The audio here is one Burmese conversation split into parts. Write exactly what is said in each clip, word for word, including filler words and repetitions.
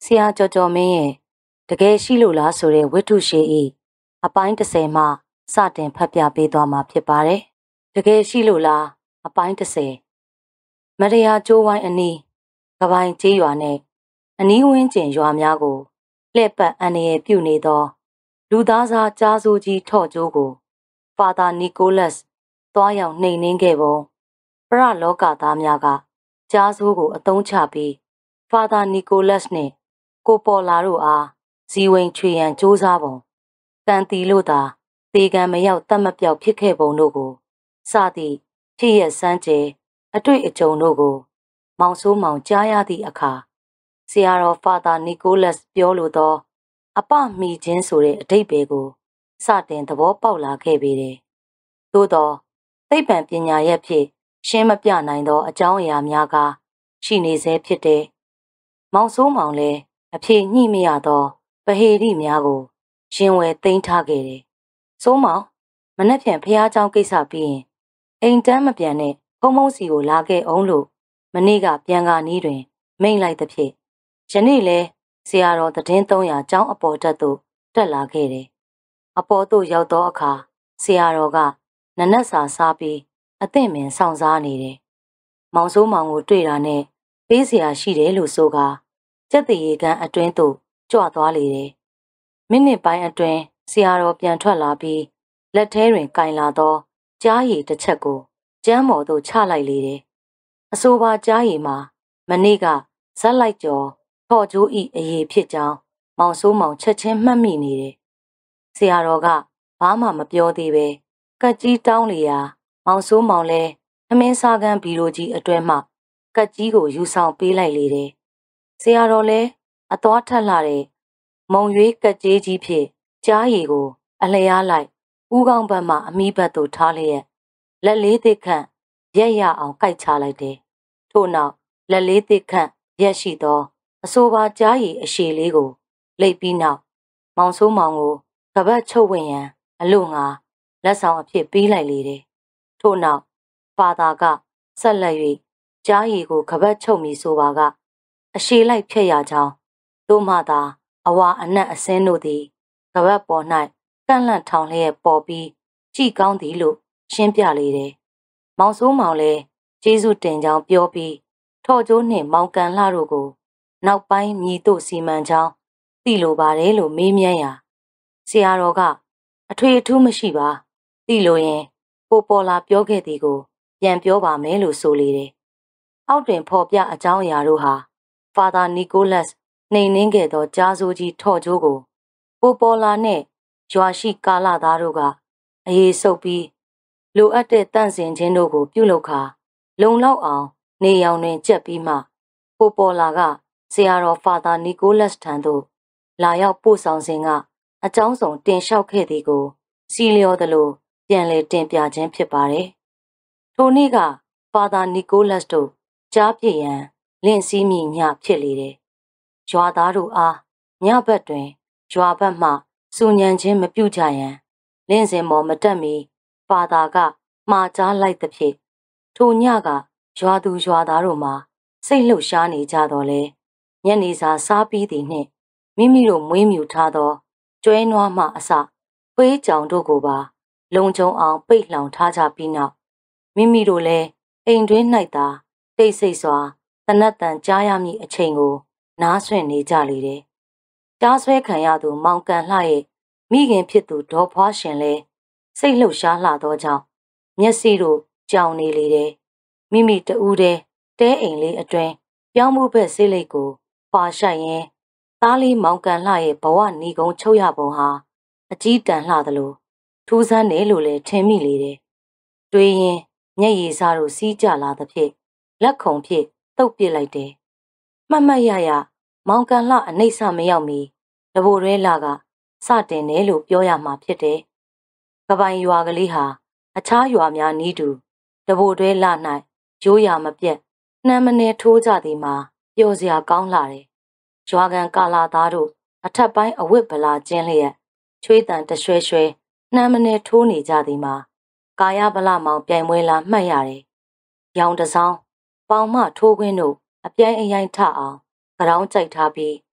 ဆရာကျော်ကျော်မင်းရဲ့တကယ်ရှိလို့လားဆိုတဲ့ဝိထုရှိ၏အပိုင်းတစ်ဆယ်မှစတင်ဖတ်ပြပေးသွားမှာဖြစ်ပါတယ်။တကယ်ရှိလို့လားအပိုင်းတစ်ဆယ်မရယာကျိုးဝိုင်းအနီးကပိုင်းကျေးရွာနဲ့အနီးဝန်းကျင်ရွာများကိုလှည့်ပတ်အန္တရာယ်ပြုနေသောလူသားစားကြားစိုးကြီးထော့ကျိုးကိုဖာသာနီကိုလတ်သွားရောက်နှိမ်နင်းခဲ့ပုံပရလောကသားများကကြားစိုးကိုအသုံးချပြီးဖာသာနီကိုလတ်နှင့်ကိုပေါ်လာတို့အားဇီဝင်ချွေရန်စ조사ပုံကံတီလို့သာတေကံမရောက်တတ်မပြောက်ဖြစ်ခဲ့ပုံတို့ကိုစသည့်ဖြစ်ရစမ်းကြဲအတွေ့အကြုံတို့ကိုမောင်ဆိုးမောင်ကြားရသည့်အခါဆရာတော်ဖာသာနီကိုလတ်ပြောလိုသောအပမိခြင်းဆိုတဲ့အဓိပ္ပာယ်ကိုစတင်သဘောပေါက်လာခဲ့ပေတယ်။သို့သောသိပ္ပံပညာရဲ့ဖြင့်ရှင်းမပြနိုင်သောအကြောင်းအရာများကရှိနေစေဖြစ်တယ်။မောင်ဆိုးမောင်လည်းအဖြေညှိမရသောပဟေရိများကိုရှင်ဝယ်သိမ်းထားခဲ့တယ်။စိုးမောင်မနှက်ဖြန်ဖះเจ้าကိစ္စပြီးရင်အိမ်တန်းမပြန်နဲ့ဖုံဖုံစီကိုလာခဲ့အောင်လို့မနေ့ကပြန်ကာနီးတွင်မိန့်လိုက်သဖြင့်ယနေ့လဲဆရာတော်သတင်းသုံးရာကျောင်းအပေါ်တက်သို့တက်လာခဲ့တယ်။အပေါ်သို့ရောက်သောအခါဆရာတော်ကနနက်စာစားပြီးအသင့်ပင်စောင့်စားနေတယ်။မောင်ဆိုးမောင်ကိုတွေ့တာနဲ့ပေးเสียရှိတယ်လို့ဆိုကာကျက်တရေကန်အတွင်းသို့ကြွသွားလေတယ်။မိနစ်ပိုင်းအတွင်းဆရာတော်ပြန်ထွက်လာပြီးလက်ထဲတွင်ကင်လာသောကြားရည်တစ်ချက်ကိုကျမ်းမော်သို့ချလိုက်လေတယ်။အဆိုပါကြားရည်မှာမနေ့ကဇက်လိုက်ကျော်ထော့ကျိုးဤအရေးဖြစ်ကြောင်းမောင်ဆိုးမောင်ချက်ချင်းမှတ်မိနေတယ်။ဆရာတော်ကဘာမှမပြောသေးပဲကတ်ကြီးတောင်းလေရာမောင်ဆိုးမောင်လဲသမင်းစားကန်းဘီလိုကြီးအတွဲမှကတ်ကြီးကိုယူဆောင်ပေးလိုက်လေတယ်။ဆရာတော်လဲအသွားထက်လာတဲ့မုံရွေးကတ်ကြီးကြီးဖြင့်ကြားရည်ကိုအလျားလိုက်ဦးကောင်းဘက်မှအမိဘက်သို့ထားလျက်လက်လေးသစ်ခန့်ရက်ရအောင်ကိုက်ချလိုက်တယ်။ထို့နောက်လက်လေးသစ်ခန့်ရက်ရှိသောအဆိုပါကြားရည်အရှည်လေးကိုလိပ်ပြီးနောက်မောင်ဆိုးမောင်ကိုကပတ်ချုပ်ဝင်ရန်အလို့ငါလက်ဆောင်အဖြစ်ပေးလိုက်လေတယ်။ထို့နောက်ဖာသာကဆက်လက်၍ကြားရည်ကိုကပတ်ချုပ်မီဆိုပါကအရှည်လိုက်ဖြတ်ရကြောင်းတို့မှသာအဝါအနက်အစင်းတို့သည်ကပတ်ပေါ်၌ကန့်လန့်ထောင်လျက်ပေါ်ပြီးကြည်ကောင်းသည်လို့ရှင်းပြလေတယ်။မောင်ဆိုးမောင်လည်းကျေးဇူးတင်ကြောင်းပြောပြီးထော့ကျိုးနှင့်မောင်ကန်လှတို့ကိုနောက်ပိုင်းမြည်တို့စီမံကြောင်းသိလိုပါတယ်လို့မေးမြန်းရာဆရာတော်ကအထွေအထူးမရှိပါသိလို့ရင်ကိုပေါ်လာပြောခဲ့သည်ကိုပြန်ပြောပါမယ်လို့ဆိုလေတယ်။အောက်တွင်ဖော်ပြအကြောင်းအရာတို့ဟာဖာသာနီကိုလတ်နှိမ်နင်းခဲ့သောကြားစိုးကြီးထော့ကျိုးကိုကိုပေါ်လာနဲ့ရွာရှိကာလသားတို့ကအရေးဆုပ်ပြီးလိုအပ်တဲ့တန့်စင်ခြင်းတို့ကိုပြုလုပ်ခါလုံလောက်အောင်နေရောင်တွင်ကြက်ပြီးမှကိုပေါ်လာကဆရာတော်ဖာသာနီကိုလတ်ထံသို့လာရောက်ပို့ဆောင်စဉ်ကအကြောင်းစုံတင်လျှောက်ခဲ့သည်ကိုစီလျော်သလိုပြန်လည်တင်ပြခြင်းဖြစ်ပါတယ်။ထိုနေ့ကဖာသာနီကိုလတ်တို့ကြားပြည့်ရန်လင့်စည်းမိညဖြစ်လေတယ်။ရွာသားတို့အားညဘက်တွင်ရွာဘက်မှစူညံခြင်းမပြုကြရန်လင့်စင်မော်မတက်မီဖာသာကမှားကြားလိုက်သဖြင့်ထိုညကရွာသူရွာသားတို့မှာစိတ်လှုပ်ရှားနေကြတော့လေညနေစာစားပြီးသည်နှင့်မိမိတို့မွေးမြူထားသောကျွဲနွားမှအစခွေးကြောင်တို့ကိုပါလုံခြုံအောင်ပိတ်လှောင်ထားကြပြီးနောက်မိမိတို့လည်းအိမ်တွင်း၌သာတိတ်ဆိတ်စွာတနတ်တန်ကြားရမည့်အချိန်ကိုနားဆွင့်နေကြလေတယ်။ကြားဆွဲခံရသူမောင်ကန်လှရဲ့မိခင်ဖြစ်သူဒေါ်ဖွားရှင်လည်းစိတ်လှုပ်ရှားလှသောကြောင့်မျက်စိတို့ကြောင်နေလေတယ်။မိမိတူးတဲ့တဲအိမ်လေးအတွင်းပြောင်းမှုဘက်ဆေးလိတ်ကိုပါရှိုက်ရင်သားလေးမောင်ကန်လှရဲ့ဘဝနီကုံချုပ်ရပုံဟာအကြီးတန်းလှသလိုထူးဆန်းတယ်လို့လည်းထင်မိလေတယ်။တွေးရင်မျက်ရည်စားတို့စီးကြလာသဖြင့်လက်ခုံဖြင့်တုပ်ပစ်လိုက်တယ်။မှတ်မှတ်ရရမောင်ကန်လှအနှိမ့်ဆမရောက်မီတဘိုရဲလာကစတင်တယ်လို့ပြောရမှာဖြစ်တယ်။ကပိုင်ရွာကလေးဟာအခြားရွာများနီးတူတဘိုရဲလာ၌ရိုးရာမပြတ်နှမ်းမနေထိုးကြသည်မှာပျော်စရာကောင်းလာတယ်။ရွာကန်ကာလာသားတို့အထက်ပိုင်းအဝတ်ဗလာကျင်းလျက်ချွေးတန်တရွှဲရွှဲနှမ်းမနေထိုးနေကြသည်မှာကာယဗလာမောင်ပြိုင်ပွဲလာမှတ်ရတယ်။ရောင်တစောင်းပေါင်မထိုးခွင်းတို့အပြိုင်အရိုင်ထအောင်ကြောင်းကြိုက်ထားပြီး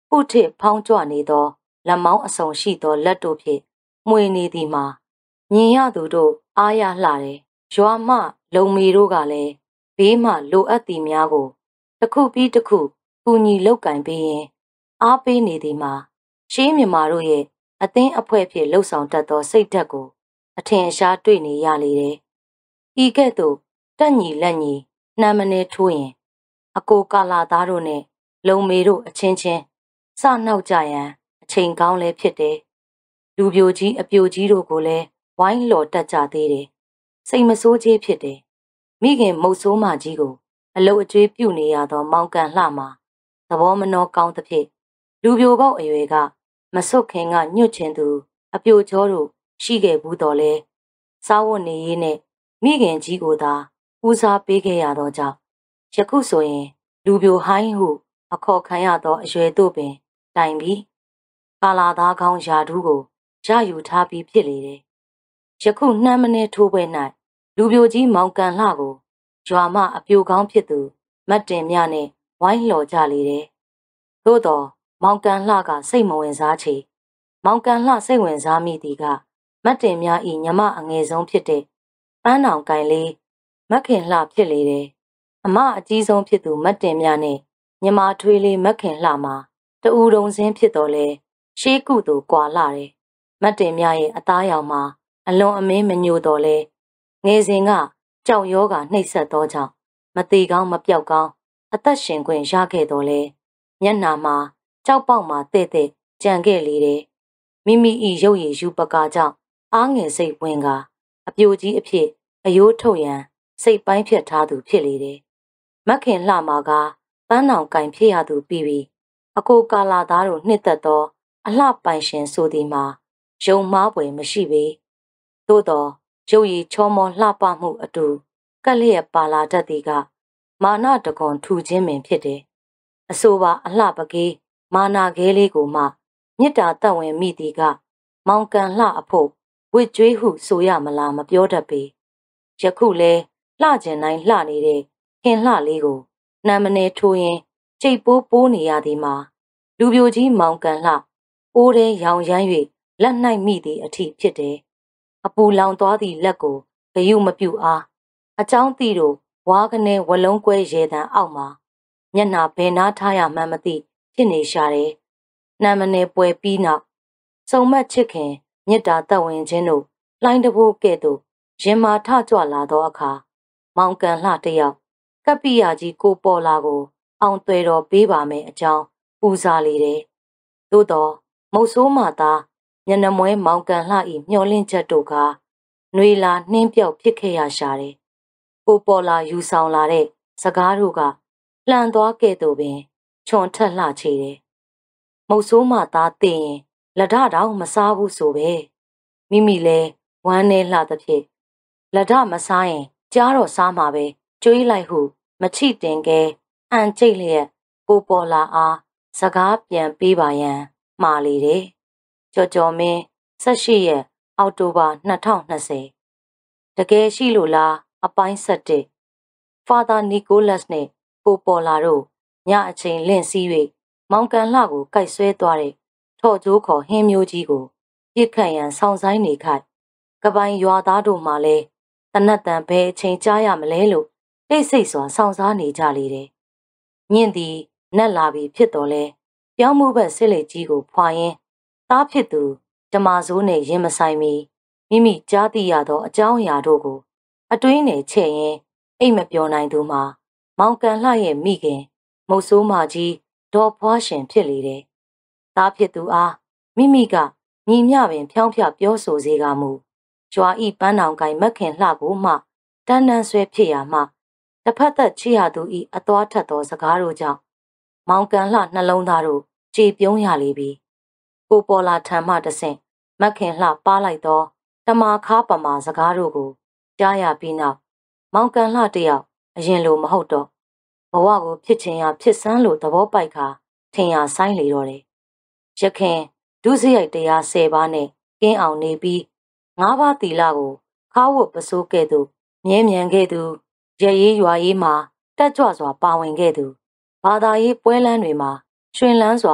ပုထစ်ဖောင်းကြွနေသောလက်မောင်းအစုံရှိသောလက်တို့ဖြင့်မှွေနေသည်မှာမြင်ရသူတို့အားရလှတယ်ရွာမှလုံမီတို့ကလည်းဘေးမှလိုအပ်သည်များကိုတစ်ခုပြီးတစ်ခုကူညီလောက်ကင်ပေးရင်အားပေးနေသည်မှာရှေးမြမာတို့ရဲ့အသင်းအဖွဲ့ဖြင့်လှုပ်ဆောင်တတ်သောစိတ်ဓာတ်ကိုအထင်အရှားတွေ့နေရလေတယ်ဤကဲ့သို့တက်ညီလက်ညီနှမ်းမနေထိုးရင်အကိုကာလာသားတို့နဲ့လုံမေတို့အချင်းချင်းစနှောက်ကြရန်အချိန်ကောင်းလည်းဖြစ်တယ်လူပြိုကြီးအပြိုကြီးတို့ကိုလည်းဝိုင်းလော်တက်ကြသေးတယ်စိတ်မဆိုးကြီးဖြစ်တယ်မိခင်မုတ်ဆိုးမကြီးကိုအလုတ်အကျွေးပြုတ်နေရသောမောင်ကန်လှမှာသဘောမနှောကောင်းသဖြင့်လူပြိုပေါက်အရွယ်ကမစွတ်ခင်ကညွတ်ချင်သူအပြိုချောတို့ရှိခဲ့ဘူးတော်လဲစားဝတ်နေရေးနဲ့မိခင်ကြီးကိုသာဦးစားပေးခဲ့ရသောကြောင့်ယခုဆိုရင်လူပြိုဟိုင်းဟုအခေါ်ခံရသောအရွယ်တို့ပင်တိုင်ပြီးကာလာသားကောင်းယာဒူးကိုရယူထားပြီးဖြစ်လေတယ်ယခုနှမ်းမနေထိုးပွဲ၌လူပြိုကြီးမောင်ကန်လှကိုရွာမှအပြိုကောင်းဖြစ်သူမတ်တင်မြနဲ့ဝိုင်းလော်ကြလေတယ်သို့တော်မောင်ကန်လှကစိတ်မဝင်စားချေမောင်ကန်လှစိတ်ဝင်စားမိသည်ကမတ်တင်မြ၏ညီမအငယ်ဆုံးဖြစ်တဲ့ပန်းတောင်ကိုင်လေးမက်ခင်လှဖြစ်လေတယ်အမအကြီးဆုံးဖြစ်သူမတ်တင်မြနဲ့ညီမထွေးလေးမက်ခင်လှမှာတူတုံစင်းဖြစ်တော်လဲရှေးကုသို့ကွာလာတယ်မတ်တင်မြရဲ့အသားရောင်မှာအလွန်အမင်းမညိုတော်လဲငယ်စဉ်ကကြောက်ရောဂါနှိပ်စက်သောကြောင့်မသေးကောင်းမပြောက်ကောင်းအသက်ရှင်ခွင့်ရခဲ့တော်လဲမျက်နှာမှာကြောက်ပေါက်မှာတဲ့တဲ့ကြံခဲ့လေတယ်မိမိ၏ရုပ်ရည်ယူပကာကြောင့်အားငယ်စိတ်ဝင်ကအပြိုကြီးအဖြစ်အယိုးထုတ်ရန်စိတ်ပိုင်းဖြတ်ထားသူဖြစ်လေတယ်မက်ခင်လှမာကပန်းနောင်ကင်ဖြစ်ရသူပြီးပြီးအကိုကာလာသားတို့နှစ်သက်သောအလှပိုင်ရှင်ဆိုသည်မှာယုံမှားပွေမရှိပေသို့တော်ရုပ်ရည်ချောမောလှပမှုအတူကက်လျက်ပါလာတတ်သည်ကမာနတကွန်ထူခြင်းပင်ဖြစ်တယ်အဆိုပါအလှပကေးမာနာခဲလေးကိုမှမေတ္တာတတ်ဝင်မိသည်ကမောင်ကန်လှအဖို့ဝစ်ကြွေးဟုဆိုရမလားမပြောတတ်ပေယခုလဲလှကျင်တိုင်းလှနေတဲ့ခင်လှလေးကိုနှမ်းမနေထိုးရင်ချိတ်ပိုးပိုးနေရသည်မှာလူပြိုကြီးမောင်ကန်လှပိုးတဲ့ရောင်ရမ်း၍လက်နှိုက်မိသည့်အထိဖြစ်တယ်အပူလောင်သွားသည့်လက်ကိုဂယုမပြုအားအချောင်းတီတို့ဝါကနေဝလုံးကွဲရဲတံအောက်မှာမျက်နှာဘယ်နာထားရမှန်းမသိဖြစ်နေရှာတယ်နှမ်းမနေပွဲပြီးနောက်စုံမက်ချစ်ခင်မေတ္တာသက်ဝင်ခြင်းတို့လှိုင်းတဘိုးကဲ့သို့ရင်မာထကြွလာသောအခါမောင်ကန်လှတယောက်ကပ္ပိယကြီးကိုပေါ်လာကိုအောင်သွဲတော်ပေးပါမယ်အကြောင်းပူဇာလေတယ်သို့တော်မုတ်ဆိုးမသားညနမွဲမောင်ကန်လှ၏မျောလင့်ချက်တို့ကຫນွေလာနှင်းပြောက်ဖြစ်ခဲ့ရရှာတယ်ကိုပေါ်လာယူဆောင်လာတဲ့စကားတို့ကလှန်သွားကဲ့သို့ပင်ချွန်ထက်လှချေတယ်မုတ်ဆိုးမသားသိရင်လက်ဓာတောင်မစားဘူးဆိုပဲမိမိလဲဝမ်းနေလှသဖြင့်လက်ဓာမစားရင်ကြားတော့စားမှာပဲကျွေးလိုက်ဟုမချိတင်ကဲအန်ကျိတ်လျက်ကိုပေါ်လာအားစကားပြန်ပေးပါရန်မှားလေတယ်ကြော်ကြော်မင်း၁၈ရက်အောက်တိုဘာ၂၀၂၀တကယ်ရှိလို့လားအပိုင်း၁၁ Father Nicholas နဲ့ကိုပေါ်လာတို့ညအချိန်လင့်စည်း၍မောင်ကန်လှကိုကိုက်ဆွဲသွားတဲ့ထော့ကျိုးခေါ်ဟင်းမျိုးကြီးကိုပြစ်ခတ်ရန်ဆောင်ဆိုင်နေခိုက်ကပိုင်ရွာသားတို့မှလည်းတနတ်တန်ဘဲအချိန်ကြားရမလဲလို့တိတ်ဆိတ်စွာဆောင်စားနေကြလေတယ်။ညင့်သည်နက်လာပြီဖြစ်တော်လဲပြောင်းမှုဘက်ဆစ်လက်ကြီးကိုဖွာရင်းသားဖြစ်သူဓမာစိုးနဲ့ရင်မဆိုင်မီမိမိကြားသိရသောအကြောင်းအရာတို့ကိုအတွင်းနဲ့ချဲ့ရင်အိတ်မပြောနိုင်သူမှာမောင်ကန်လှရဲ့မိခင်မုတ်ဆိုးမကြီးဒေါ်ဖွားရှင်ဖြစ်လေတယ်။သားဖြစ်သူအားမိမိကညီမျှပင်ဖြောင်းဖြပြောဆိုစေကမူကြွာဤပန်းတောင်ကိုင်မက်ခင်လှကိုမှတန်းတန်းဆွဲဖြစ်ရမှတစ်ဖက်သက်ချီရသူဤအသွားထက်သောစကားတို့ကြောင့်မောင်ကန်လှနှလုံးသားတို့ကြေပြုံးရလေပြီကိုပေါ်လာထံမှတဆင့်မက်ခင်လှပါလိုက်သောတမာခါပမာစကားတို့ကိုကြားရပြီးနောက်မောင်ကန်လှတယောက်အရင်လိုမဟုတ်တော့ဘဝကိုဖြစ်ချင်ရဖြစ်စမ်းလို့သဘောပိုက်ခါထင်ရဆိုင်လေတော့တယ်ရခင်ဒုစရိုက်တရား၁၀ပါးနဲ့ကင်းအောင်နေပြီးငါးပါးသီလကိုခါဝတ်ပစိုးကဲ့သို့မြဲမြံခဲ့သူရရေးရွာရေးမှာတက်ကြွစွာပါဝင်ခဲ့သူဘာသာရေးပွဲလမ်းတွေမှာရွှင်လန်းစွာ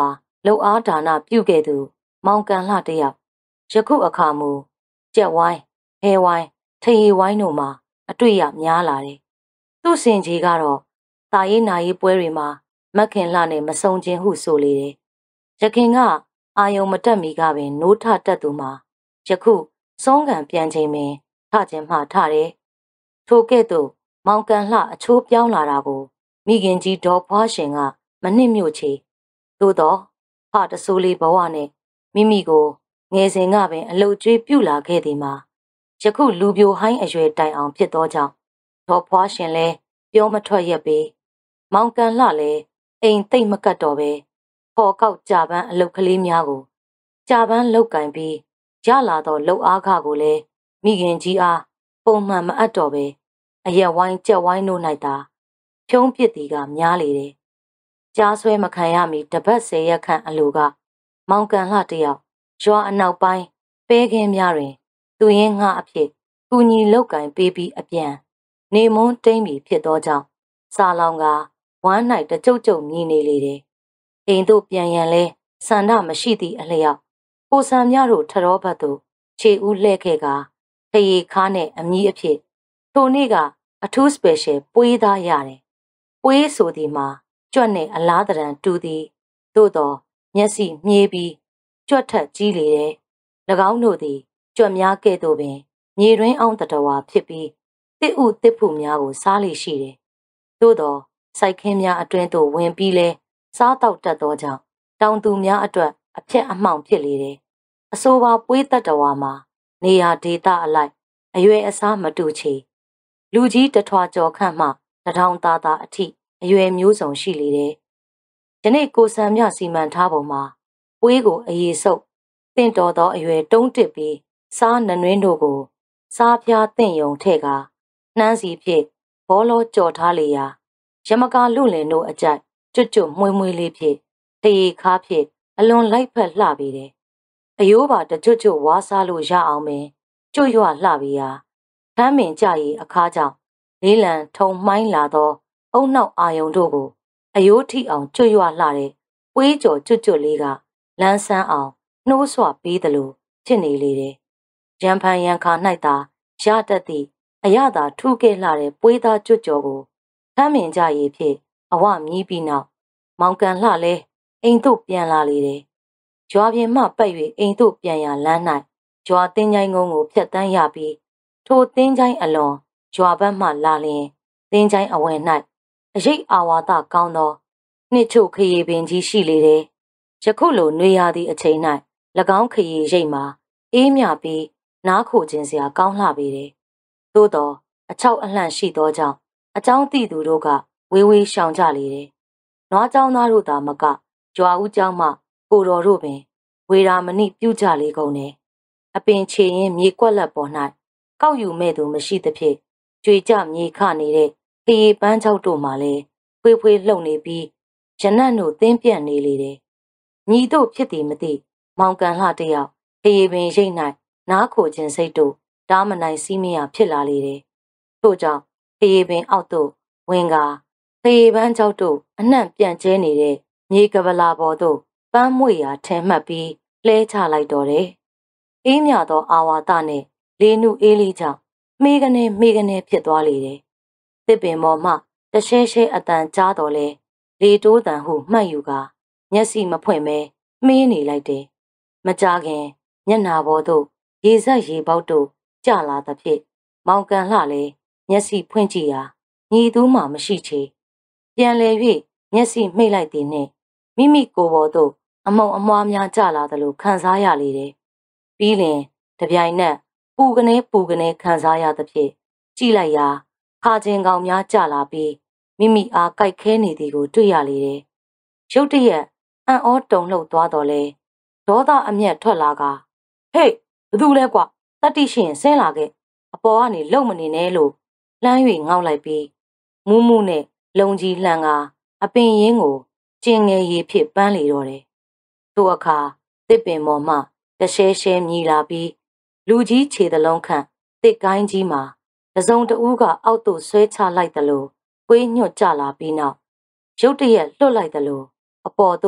လုံအားဒါနပြုခဲ့သူမောင်ကန်လှတယောက်ယခုအခါမူကြက်ဝိုင်းဟဲဝိုင်းထရီဝိုင်းတို့မှာအတွေ့ရများလာတယ်။သူ့စင်ကြီးကတော့တာရေးနာရေးပွဲတွေမှာမက်ခင်လှနဲ့မဆုံခြင်းဟုဆိုလေတယ်။ရခင်ကအာယုံမတက်မီကပင်နိုးထတက်သူမှာယခုစုံးကန်ပြန်ချိန်ပင်ထခြင်းမှထတယ်။ထိုကဲ့သို့မောင်ကန်လှအချိုးပြောင်းလာတာကိုမိခင်ကြီးဒေါ်ဖွားရှင်ကမနှစ်မြို့ချေသို့တော့ဖတဆိုးလေးဘဝနဲ့မိမိကိုငယ်စဉ်ကပင်အလုတ်ကျွေးပြုလာခဲ့သည်မှာယခုလူပြိုဟိုင်းအရွယ်တိုင်အောင်ဖြစ်သောကြောင့်ဒေါ်ဖွားရှင်လဲပြောမထွက်ရက်ပေမောင်ကန်လှလဲအိမ်သိမ့်မကတ်တော့ပဲဖော်ကောက်ကြာပန်းအလုတ်ကလေးများကိုကြာပန်းလုတ်ကင်ပြီးရလာသောလှုပ်အားခကိုလည်းမိခင်ကြီးအားပုံမှန်မအပ်တော့ပဲအရက်ဝိုင်းကြက်ဝိုင်းတို့၌သာဖြုံးပစ်သည်ကများလေတယ်။ကြားဆွဲမခံရမီတပတ်ဆယ်ရက်ခန့်အလိုကမောင်ကန်လှတယောက်ရွာအနောက်ပိုင်းပဲခင်းများတွင်သူရင်းငှအဖြစ်ကူညီလုတ်ကင်ပေးပြီးအပြန်နေမွန်းတိမ့်ပြီးဖြစ်သောကြောင့်စာလောင်ကဝမ်း၌တကြုတ်ကြုတ်မြည်နေလေတယ်။အိမ်သို့ပြန်ရန်လဲဆန္ဒမရှိသည့်အလျောက်ကိုဆံများတို့ထရောဘတ်သို့ခြေဦးလှဲ့ခဲ့ကတရေခါနဲ့အမည်အဖြစ်ထိုနေ့ကအထူးစပယ်ရှယ်ပွေးသားရတယ်။ပွေးဆိုသည်မှာကြွက်နဲ့အလားတရံတူသည်သို့တော့မျက်စိမြည်ပြီးကြွက်ထက်ကြီးလေတယ်။၎င်းတို့သည်ကြွက်များကဲ့သို့ပင်မြေတွင်းအောင်တတဝါဖြစ်ပြီးတစ်ဥတစ်ဖူများကိုစားလိရှိတယ်။သို့တော့စိုက်ခင်းများအတွင်းသို့ဝင်ပြီးလဲစားတောက်တတ်သောကြောင့်တောင်သူများအတွက်အဖြက်အမှောင်ဖြစ်လေတယ်။အဆိုပါပွေးတတဝါမှာနေရာဒေသအလိုက်အရွယ်အစားမတူချေလူကြီးတထွာကျော်ခန့်မှတထောင်သားသားအထိအရွယ်မျိုးစုံရှိလေတယ်။ဒီနေ့ကိုစံမြစီမံထားပုံမှာပွေးကိုအရေးဆုပ်တင့်တော်သောအရွယ်တုံးတစ်ပြီးစားနနွင်းတို့ကိုစားပြားတင့်ယုံထဲ့ကနှမ်းစီဖြင့်ဘောလောကြော်ထားလေရာရမကာလူလင်တို့အကြိုက်ကျွတ်ကျွတ်မွေးမွေးလေးဖြင့်တရေခါဖြင့်အလွန်လိုက်ဖက်လှပေတယ်။အယိုးပါတကျွတ်ကျွတ်ဝါစားလို့ရအောင်ပင်ကျွတ်ရွလှပေရာထမ်းမင်ကြရီအခါကြောင့်လေးလံထုံမှိုင်းလာသောအုံနောက်အာယုံတို့ကိုအယိုးထိအောင်ကျွတ်ရွလှတဲ့ပွေးကြော်ကျွတ်ကျွတ်လေးကလန်းဆန်းအောင်နှိုးဆွပေးသလိုဖြစ်နေလေတယ်။ရံဖန်ရံခါ၌သာရတတ်သည့်အရသာထူးကဲလှတဲ့ပွေးသားကျွတ်ကြော်ကိုထမ်းမင်ကြရီဖြင့်အဝမြည်ပြီးနောက်မောင်ကန်လှလဲအိမ်သို့ပြန်လာလေတယ်။ကြွားပြင်မှပတ်၍အိမ်သို့ပြန်ရလမ်း၌ကြွားတင်းချိုင်းကုန်းကိုဖျက်တမ်းရပြီးထိုတင်းချိုင်းအလွန်ကြွားဘက်မှလာလျင်တင်းချိုင်းအဝယ်၌အရိပ်အာဝါဒကောင်းသောနှစ်ချုပ်ခရီးပင်ကြီးရှိလေတယ်။ယခုလိုနှွေရသည့်အချိန်၌၎င်းခရီးရိပ်မှာအေးမြပြီးနားခိုခြင်းစရာကောင်းလှပေတယ်။သို့သောအချောက်အလှန့်ရှိသောကြောင့်အကြောင်းသိသူတို့ကဝေးဝေးရှောင်ကြလေတယ်။နွားเจ้าသားတို့သာမကကြွားဦးเจ้าမှကိုတော်တို့ပင်ဝေရာမဏိပြုကြလေကုန်တယ်။အပင်ချေရင်မြေကွက်လက်ပေါ်၌ကောက်ယူမဲ့သူမရှိသဖြင့်ကြွေကြမြေခနေတဲ့ခရီးပန်းချောက်တို့မှလည်းဖွေးဖွေးလှုပ်နေပြီးရနတ်တို့သင်းပြန့်နေလေတယ်။ညီတို့ဖြစ်သည်မသိမောင်ကန်လှတယောက်ခရီးပင်ရိပ်၌နားခိုခြင်းစိတ်တို့တားမနိုင်စီးမရဖြစ်လာလေတယ်။ထို့ကြောင့်ခရီးပင်အောက်သို့ဝင်ကာခရီးပန်းချောက်တို့အနှံ့ပြန့်ကျဲနေတဲ့မြေကပလာပေါ်သို့ပန်းမွေရာထဲမှတ်ပြီးလဲချလိုက်တော့တယ်။အေးမြသောအာဝါဒနဲ့လေနုအေးလေးကြောင့်မေးကနေမေးကနေဖြစ်သွားလေတယ်။တစ်ပင်ပေါ်မှတရှဲရှဲအတန်ကြားတော်လဲလေတိုးတန်ဟုမှတ်ယူကာမျက်စိမဖွင့်မဲမေးနေလိုက်တယ်။မကြခင်မျက်နာပေါ်သို့ရေဆက်ရေပေါက်တို့ကျလာသဖြင့်မောင်ကန်လှလဲမျက်စိဖွင့်ကြည့်ရာညီသူမှမရှိချေပြန်လေ၍မျက်စိမှိတ်လိုက်သည်နှင့်မိမိကိုယ်ပေါ်သို့အမုံအမွားများကျလာသလိုခံစားရလေတယ်။ပြီးလင်တပြိုင်နက်ပူကနေပူကနေခံစားရသဖြင့်ကြည့်လိုက်ရာခါချင်းကောင်များကျလာပြီးမိမိအားကြိုက်ခဲနေသည်ကိုတွေ့ရလေတယ်။ရုတ်တရက်အံ့ဩတုန်လှုပ်သွားတော့လေဒေါသအမျက်ထွက်လာကဟေ့ဘသူလဲကွာတတိရှိရင်ဆင်းလာခဲ့အပေါ်ကနေလုံမနေနဲ့လို့လှမ်း၍ငေါက်လိုက်ပြီးမူးမူးနဲ့လုံကြီးလှန်ကအပင်ရင်းကိုကျင်ငယ်ရီဖြစ်ပန်းလေတော့တယ်။ထိုအခါတစ်ပင်ပေါ်မှတရှဲရှဲမြည်လာပြီးလူကြီးခြေသလုံးခန့်တစ်ကိုင်းကြီးမှာတစုံတဦးကအောက်သို့ဆွဲချလိုက်သလိုကွေးညွတ်ကြလာပြီးနောက်ရုတ်တရက်လွတ်လိုက်သလိုအပေါ်သို့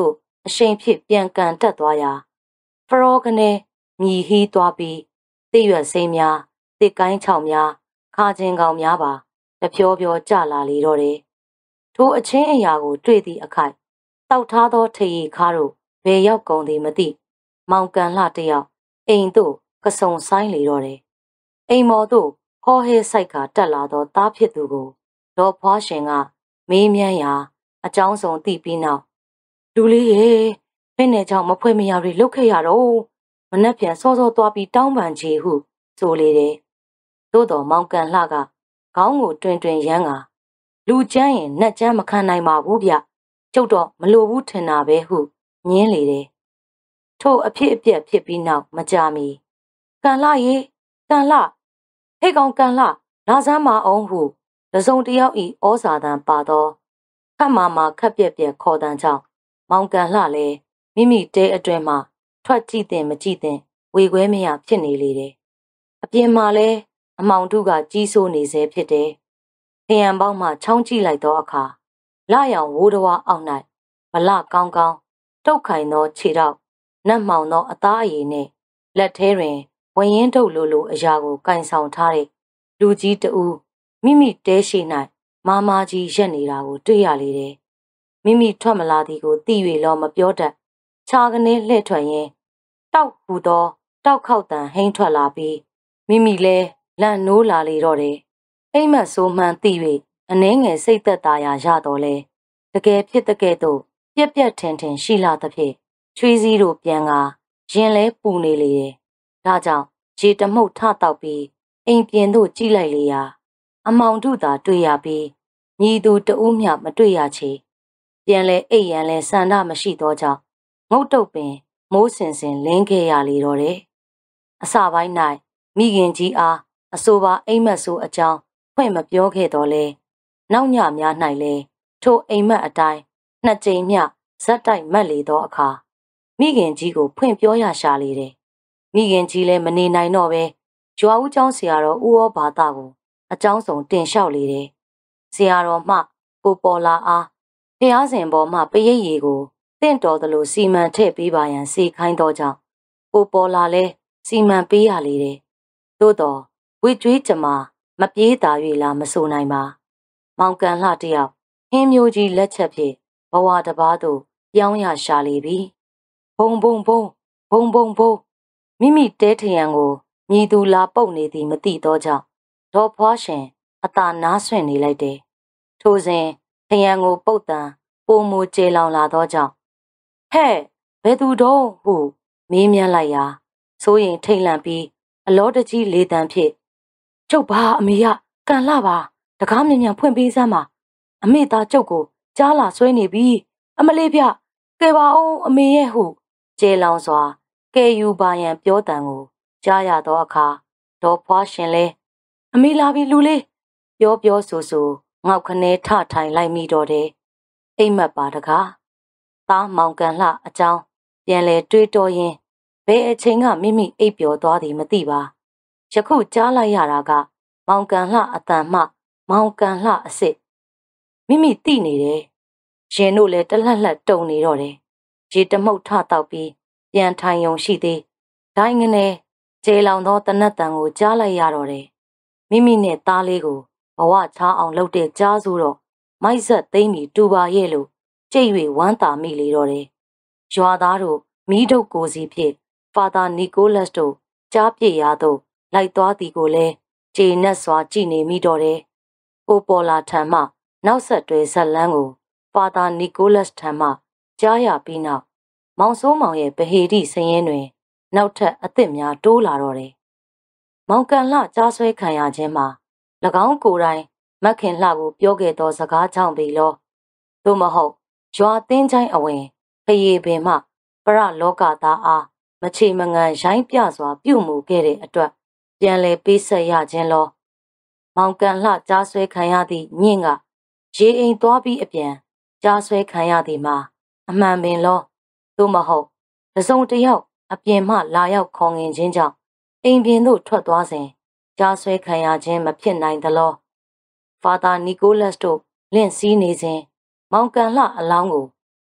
အရှိန်ဖြင့်ပြန်ကန်တက်သွားရာဖရောကနေမြည်ဟီးသွားပြီးသိရွက်စိမ်းများတစ်ကိုင်းချောက်များခါချင်းကောင်များပါတဖြောဖြောကျလာလေတော့တယ်ထိုအချင်းအရာကိုတွေ့သည့်အခိုက်တောက်ထားသောထရီခါတို့ဘယ်ရောက်ကုန်သည်မသိမောင်ကန်လှတယောက်အိမ်သို့ကစုံဆိုင်လေတော့တယ်အိမ်မော်သို့ဟောဟဲဆိုင်ကတက်လာသောသားဖြစ်သူကိုဒေါ်ဖွားရှင်ကမေးမြန်းရာအကြောင်းစုံသိပြီးနောက်လူလေးရေဖင်းနဲ့ကြောင့်မဖွဲ့မရတွေလုတ်ခဲ့ရတော့မနှက်ပြန်စောစောသွားပြီးတောင်းပန်ချေဟုဆိုလေတယ်သို့တော်မောင်ကန်လှကခေါင်းကိုတွင်တွင်ရမ်းကလူကျန်းရင်နှက်ကျန်းမခံနိုင်ပါဘူးဗျကျုပ်တော့မလိုဘူးထင်တာပဲဟုညင်းလေတယ်ထို့အဖြစ်အပျက်ဖြစ်ပြီးနောက်မကြာမီကန်လှရေကန်လှဟဲ့ကောင်ကန်လှလာစမ်းမအောင်ဟုတစုံတယောက်ဤဩဇာတံပါသောခတ်မာမာခက်ပြက်ပြက်ခေါ်တန်းကြောင့်မောင်ကန်လှလည်းမိမိတဲအတွင်မှထွက်ကြည့်တင်မကြည့်တင်ဝေခွဲမရဖြစ်နေလေတယ်အပြင်မှာလည်းအမောင်တုကကြီးစိုးနေစေဖြစ်တယ်ခရံပေါင်းမှချောင်းကြည့်လိုက်သောအခါလရောင်ဝိုးတော်အောက်၌ဗလကောင်းကောင်းတုတ်ခိုင်သောခြေထောက်နတ်မှောင်သောအသားအရည်နှင့်လက်ထဲတွင်ဝရင်ထုတ်လိုလိုအရာကိုကင်ဆောင်ထားတဲ့လူကြီးတဦးမိမိတဲရှိ၌မာမာကြီးရက်နေတာကိုတွေ့ရလေတယ်မိမိထွက်မလာသည်ကိုသိ၍လောမပြောတတ်ခြာကနေလှဲ့ထွက်ရင်းတောက်ဟူသောတောက်ခေါက်တန်ဟိမ့်ထွက်လာပြီးမိမိလဲလန့်နိုးလာလေတော့တယ်အိမ်မက်ဆိုးမှန်သိ၍အနှဲငယ်စိတ်သက်သာရာရတော်လဲတကယ်ဖြစ်တဲ့ကဲ့သို့ပြက်ပြက်ထင်ထင်ရှိလာသဖြင့်ချွေးစည်းတို့ပြန်ကာရင်လဲပူနေလေတယ်ဒါကြောင့်ရေတမှုတ်ထတောက်ပြီးအိမ်ပြင်သို့ကြည့်လိုက်လေရာအမောင်ထုသာတွေ့ရပြီးညီသူတဦးမျှမတွေ့ရချေပြန်လဲအိပ်ရန်လဲဆန္ဒမရှိသောကြောင့်ငုတ်တုတ်ပင်မိုးစင်စင်လင်းခဲ့ရလေတော့တယ်အစပိုင်း၌မိခင်ကြီးအားအဆိုပါအိမ်မက်ဆိုးအကြောင်းဖွင့်မပြောခဲ့တော့လဲနောက်ညများ၌လဲထိုအိမ်မက်အတိုင်းနှစ်ကြိမ်မျှဇက်တိုက်မက်လေသောအခါမိခင်ကြီးကိုဖွင့်ပြောရရှာလေတယ်မိခင်ကြီးလည်းမနေနိုင်တော့ပဲရွာဦးကျောင်းဆရာတော်ဦးဩဘာသကိုအကြောင်းစုံတင်လျှောက်လေတယ်ဆရာတော်မှကိုပေါ်လာအားဖျားစဉ်ပေါ်မှပရိတ်ရည်ကိုတင့်တော်သလိုစီမံထည့်ပေးပါရန်စီခိုင်းသောကြောင့်ကိုပေါ်လာလဲစီမံပေးရလေတယ်သို့တော်ဝိကျွေးကြမှာမပြေးသာ၍လားမဆိုနိုင်ပါမောင်ကန်လှတယောက်ဟင်းမျိုးကြီးလက်ချက်ဖြင့်ဘဝတပါးသို့ပြောင်းရရှာလေပြီဘုံဘုံဘုံဘုံဘုံဘုံမိမိတဲထရန်ကိုမြည်သူလာပုတ်နေသည်မသိသောကြောင့်ဒေါ်ဖွားရှင်အသာနားဆွင့်နေလိုက်တယ်ထိုစဉ်ထရန်ကိုပုတ်တန်ပိုမိုကျေလောင်လာသောကြောင့်ဟဲ့ဘယ်သူတော့ဟုမေးမြန်းလိုက်ရာစိုးရင်ထိတ်လန့်ပြီးအလောတကြီးလေတံဖြင့်ကျုပ်ပါအမေရကန်လှပါတကားမြ мян ဖွင့်ပေးစမ်းပါအမေသားကျုပ်ကိုကြားလာဆွဲနေပြီအမလေးပြကဲပါအောင်အမေရဲ့ဟုကျေလောင်စွာကဲယူပါရန်ပြောတံကိုကြားရသောအခါဒေါ်ဖွားရှင်လဲအမေလာပြီလူလေးပြောပြောဆိုဆိုငေါက်ခနဲထထိုင်လိုက်မိတော့တယ်အိမ်မက်ပါတကားသားမောင်ကန်လှအကြောင်းပြန်လဲတွေးတော်ရင်ဘယ်အချိန်ကမိမိအိပ်ပျော်သွားသည်မသိပါယခုကြားလိုက်ရတာကမောင်ကန်လှအတန်မှမောင်ကန်လှအစ်စ်မိမိသိနေတယ်ရင်တို့လည်းတလှက်လှက်တုံနေတော့တယ်ရေတမှုတ်ထတောက်ပြီးပြန်ထိုင်ယုံရှိသေးဒိုင်းငနေကျေလောင်သောတနတ်တန်ကိုကြားလိုက်ရတော့တယ်မိမိနဲ့သားလေးကိုဘဝချားအောင်လုပ်တဲ့ကြားစုတော့မိုက်ဆက်သိမ့်ပြီးတူပါရဲ့လို့ကြိတ်၍ဝမ်းသာမိလေတော့တယ်ရွာသားတို့မိဒုတ်ကိုစီဖြင့်ဖာသာနီကိုလတ်တို့ကြားပြစ်ရာသို့လိုက်သွားသည်ကိုလည်းခြေနဲ့စွာကြည့်နေမိတော့တယ်ကိုပေါ်လာထံမှနောက်ဆက်တွဲဇက်လန်းကိုဖာသာနီကိုလတ်ထံမှကြားရပြီးနောက်မောင်စိုးမောင်ရဲ့ဗဟေတိစရင်တွင်နောက်ထပ်အသစ်များတိုးလာတော့တယ်မောင်ကန်လှကြားဆွဲခံရခြင်းမှာ၎င်းကိုယ်တိုင်မက်ခင်လှကိုပြောခဲ့သောစကားကြောင့်ပေလောသို့မဟုတ်ရွာသင်းချိုင်းအဝင်ဖရေပင်မှပရလောကသားအားမချေမငံရိုင်းပြစွာပြုမှုခဲ့တဲ့အတွက်ပြန်လဲပေးဆက်ရခြင်းလောမောင်ကန်လှကြားဆွဲခံရသည့်ညင့်ကရေအိမ်သွားပြီးအပြန်ကြားဆွဲခံရသည်မှာအမှန်ပင်လောသို့မဟုတ်တစုံတစ်ယောက်အပြင်မှလာရောက်ခေါ်ငင်ခြင်းကြောင့်အိမ်ပြင်သို့ထွက်သွားစဉ်ကြားဆွဲခံရခြင်းမဖြစ်နိုင်သလောဖာသာနီကိုလတ်တို့လင့်စည်းနေစဉ်မောင်ကန်လှအလောင်းကိုဟ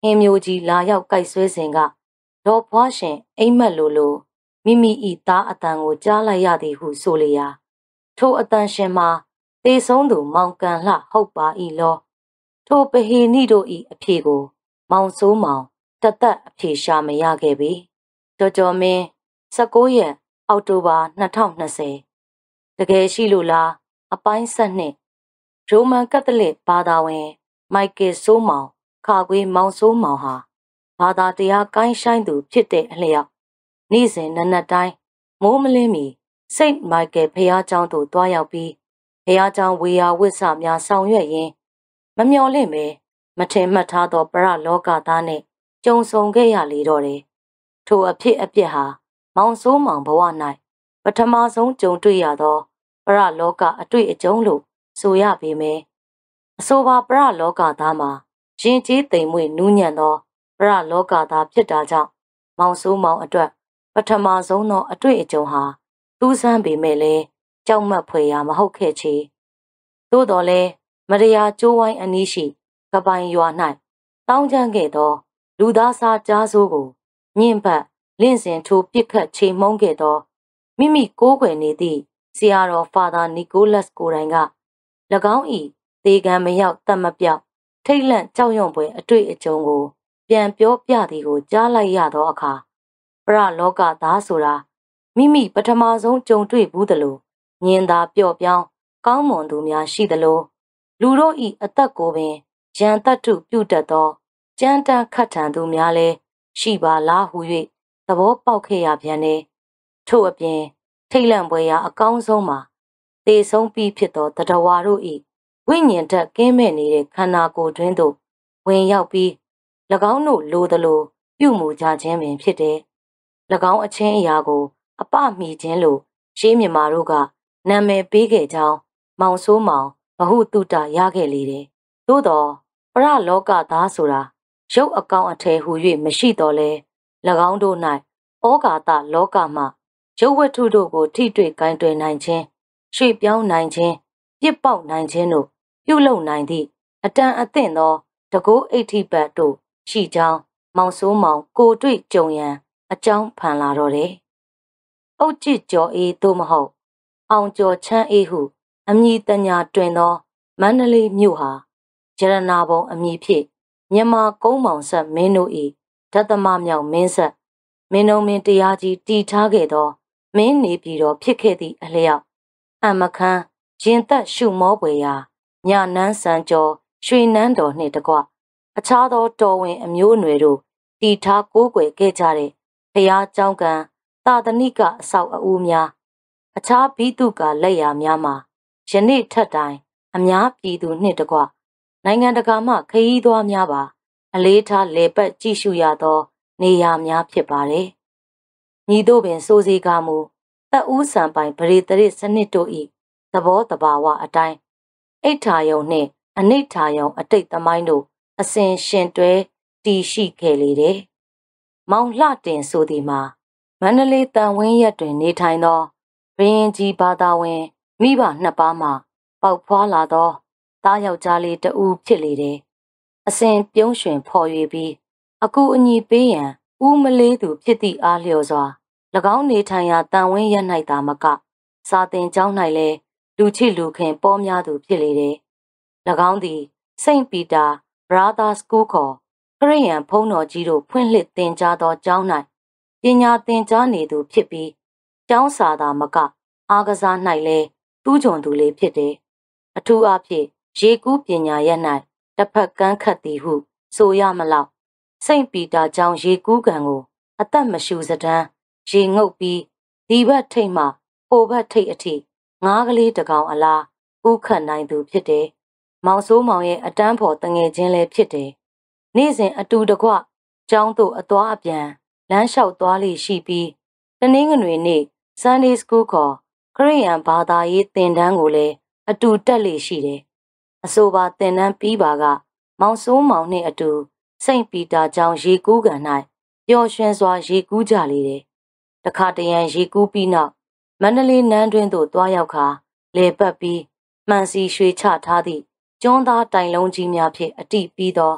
င်းမျိုးကြီးလာရောက်ကြိုက်ဆွဲစဉ်ကဒေါ်ဖွားရှင်အိမ်မက်လိုလိုမိမိဤသားအတန်ကိုကြားလိုက်ရသည်ဟုဆိုလျာထိုအတန်ရှင်မှာတေဆုံးသူမောင်ကန်လှဟုတ်ပါ၏လောထိုပဟေနိတို့ဤအဖြေကိုမောင်စိုးမောင်တသက်အဖြေရှာမရခဲ့ပေကြော်ကြော်မင်း၁၉ရက်အောက်တိုဘာ၂၀၂၀တကယ်ရှိလို့လားအပိုင်းဆက်နှစ်ရိုမန်ကက်သလစ်ဘာသာဝင်မိုက်ကယ်စိုးမောင်ခါခွေးမောင်စိုးမောင်ဟာဘာသာတရားကိုင်းဆိုင်သူဖြစ်တဲ့အလျောက်နေ့စဉ်နက်နက်တိုင်းမိုးမလင်းမီစိတ်မိုက်ကယ်ဖះเจ้าသို့တွားရောက်ပြီးဖះเจ้าဝေယဝိဆများဆောင်ရွက်ရင်းမမျော်လင့်ပဲမထင်မှတ်ထားသောပရလောကသားနှင့်ကြုံဆုံခဲ့ရလေတော့တယ်ထိုအဖြစ်အပျက်ဟာမောင်စိုးမောင်ဘဝ၌ပထမဆုံးကြုံတွေ့ရသောပရလောကအတွေ့အကြုံလို့ဆိုရပေမယ်အဆိုပါပရလောကသားမှာရင်ကျေးသိမ်မွေ့နူးညံ့သောပရလောကသားဖြစ်တာကြောင့်မောင်စိုးမောင်အတွက်ပထမဆုံးသောအတွေ့အကြုံဟာထူးဆန်းပေမဲ့လည်းကြောက်မက်ဖွယ်ရာမဟုတ်ခဲ့ချေသို့တော်လည်းမရယာကျိုးဝိုင်းအနီးရှိကပိုင်ရွာ၌တောင်းချမ်းခဲ့သောလူသားစားကြားစိုးကိုညှင့်ပတ်လင့်စဉ်ထိုးပစ်ခတ်ချိန်မှုန်းခဲ့သောမိမိကိုးကွယ်နေသည့်ဆရာတော်ဖာသာနီကိုလတ်ကိုယ်တိုင်က၎င်း၏သေကံမရောက်တတ်မပြောက်ထိတ်လန့်ကြောက်ရွံ့ဖွယ်အတွေ့အကြုံကိုပြန်ပြောပြသည်ကိုကြားလိုက်ရသောအခါပရလောကသားဆိုတာမိမိပထမဆုံးကြုံတွေ့ဘူးသလိုညင်သာပျော့ပြောင်းကောင်းမွန်သူများရှိသလိုလူတို့၏အသက်ကိုပင်ရန်တတ်ထုပြုတတ်သောကြမ်းတမ်းခတ်ထန်သူများလည်းရှိပါလားဟု၍သဘောပေါက်ခဲ့ရပြန်တယ်ထို့အပြင်ထိတ်လန့်ပွဲရာအကောင်းဆုံးမှာသေဆုံးပြီးဖြစ်သောတတဝါတို့၏ဝိညာဉ်ထက်ကင်းမဲ့နေတဲ့ခန္ဓာကိုယ်တွင်သို့ဝင်ရောက်ပြီး၎င်းတို့လိုသလိုပြုမှုကြခြင်းပင်ဖြစ်တယ်၎င်းအချင်းအရာကိုအပမိခြင်းလို့ရှေးမြမာတို့ကနာမည်ပေးခဲ့ကြောင်းမောင်စိုးမောင်ဘဟုတုတရခဲ့လေတယ်သို့တော့ပရလောကသားဆိုတာရုပ်အကောင်အထည်ဟူ၍မရှိတော့လဲ၎င်းတို့၌ဩဃာတလောကမှရုပ်ဝတ္ထုတို့ကိုထိတွေ့ကင်တွယ်နိုင်ခြင်းရွှေ့ပြောင်းနိုင်ခြင်းပြစ်ပေါက်နိုင်ခြင်းတို့ပြုလုပ်နိုင်သည့်အတန်အသင့်သောတကောအိဋ္ဌိပတ်တို့ရှိကြောင်းမောင်စိုးမောင်ကိုတွေ့ကြုံရန်အကြောင်းဖန်လာတော့တယ်။အုတ်ကြစ်ကျော်အေးသို့မဟုတ်အောင်ကျော်ချမ်းအေးဟုအမည်တညာတွင်သောမန္တလေးမြို့ဟာရတနာဘုံအမည်ဖြင့်မြန်မာကုန်းမောင်ဆက်မင်းတို့၏ဓသမမြောက်မင်းဆက်မင်းတို့မင်းတရားကြီးတည်ထားခဲ့သောမင်းနေပြည်တော်ဖြစ်ခဲ့သည့်အလျောက်အမခန်းရင်သက်ရှုမောပွေရာညနန်းစံကျော်ရွှေနန်းတော်နှင့်တကွအခြားသောတော်ဝင်အမျိုးအနွယ်တို့တည်ထားကိုးကွယ်ခဲ့ကြတဲ့ဘုရားကျောင်းကံသာသနိကအဆောက်အဦများအခြားဘိတုကလက်ရာများမှာယနေ့ထက်တိုင်အများပြည်သူနှင့်တကွနိုင်ငံတကာမှခရီးသွားများပါအလေးထားလေပတ်ကြည့်ရှုရသောနေရာများဖြစ်ပါတယ်။ညီတို့ပင်စိုးစီကားမူတပ်ဦးစံပိုင်ဗရေတရစ်စနစ်တို့၏သဘောတဘာဝအတိုင်းအိဋ္ဌာယုံနှင့်အနိဋ္ဌာယုံအတိတ်သမိုင်းတို့အစဉ်ရှင်တွဲတည်ရှိခဲ့လေတယ်။မောင်လှတင်ဆိုသည်မှာမန္တလေးတန်ဝင်းရက်တွင်နေထိုင်သောဘုရင်ကြီးဘာသာဝင်မိဘနှစ်ပါးမှပေါက်ဖွာလာသောသားယောက်ျားလေးတဦးဖြစ်လေတယ်။အစဉ်ပြုံးရွှင်ဖော်၍ပြီးအကူအညီပေးရန်ဦးမလေးသူဖြစ်သည့်အားလျော်စွာ၎င်းနေထိုင်ရာတန်ဝင်းရက်၌သာမကစာသင်ကျောင်း၌လည်းလူချစ်လူခင်ပေါ်များသူဖြစ်လေတယ်။၎င်းသည်စိန့်ပီတာဘရာသာစကူးခေါ်ခရစ်ယာန်ဘုန်းတော်ကြီးတို့ဖွင့်လှစ်သင်ကြားသောကျောင်း၌ပညာသင်ကြားနေသူဖြစ်ပြီးကျောင်းစာသာမကအားကစား၌လည်းတူးချွန်သူလေးဖြစ်တယ်။အထူးအားဖြင့်ရေကူးပညာရပ်၌တစ်ဖက်ကန်းခတ်သည်ဟုဆိုရမလောက်စိန့်ပီတာကျောင်းရေကူးကန်ကိုအသက်မရှူစတမ်းရေငုပ်ပြီးဒီဘက်ထိတ်မှဟိုဘက်ထိတ်အထိငားကလေးတကောင်အလားဥခတ်နိုင်သူဖြစ်တယ်။မောင်စိုးမောင်ရဲ့အတန်းဖော်တငယ်ချင်းလည်းဖြစ်တယ်။နေ့စဉ်အတူတကွကျောင်းသို့အသွားအပြန်လမ်းလျှောက်သွားလေရှိပြီးတနင်္ဂနွေနေ့ Sunday School ခေါ်ခရစ်ယာန်ဘာသာရေးသင်တန်းကိုလည်းအတူတက်လေရှိတယ်။အဆိုပါသင်တန်းပြီးပါကမောင်စိုးမောင်နှင့်အတူစိန့်ပီတာကျောင်းရေကူးကန်၌ပျော်ရွှင်စွာရေကူးကြလေတယ်။တခါတရံရေကူးပြီးနောက်မန္တလေးနန်းတွင်သို့တွားရောက်ခါလေပတ်ပြီးမှန်စီရွှေချထားသည့်ကျွန်းသားတိုင်လုံးကြီးများဖြင့်အတိပြီးသော